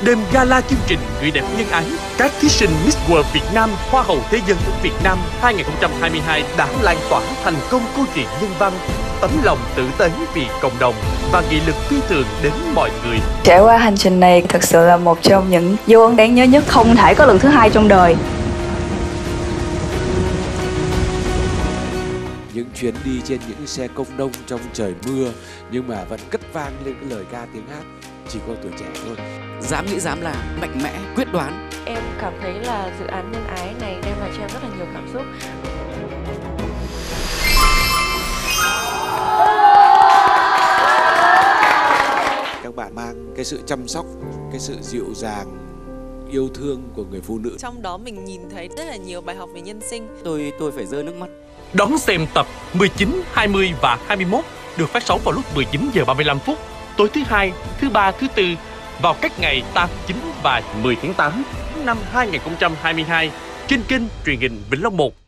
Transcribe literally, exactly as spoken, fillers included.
Đêm gala chương trình Người đẹp nhân ái, các thí sinh Miss World Việt Nam, Hoa hậu Thế giới Việt Nam hai không hai hai đã lan tỏa thành công câu chuyện nhân văn, tấm lòng tử tế vì cộng đồng và nghị lực phi thường đến mọi người. Trải qua hành trình này thật sự là một trong những dấu ấn đáng nhớ nhất, không thể có lần thứ hai trong đời. Những chuyến đi trên những xe công nông trong trời mưa nhưng mà vẫn cất vang lên cái lời ca tiếng hát chỉ có tuổi trẻ thôi. Dám nghĩ dám làm, mạnh mẽ, quyết đoán. Em cảm thấy là dự án nhân ái này đem lại cho em rất là nhiều cảm xúc. Các bạn mang cái sự chăm sóc, cái sự dịu dàng, yêu thương của người phụ nữ. Trong đó mình nhìn thấy rất là nhiều bài học về nhân sinh. Tôi tôi phải rơi nước mắt. Đón xem tập mười chín, hai mươi và hai mươi mốt được phát sóng vào lúc mười chín giờ ba mươi lăm phút tối thứ hai, thứ ba, thứ tư vào các ngày tám, chín và mười tháng tám năm hai không hai hai trên kênh truyền hình Vĩnh Long một.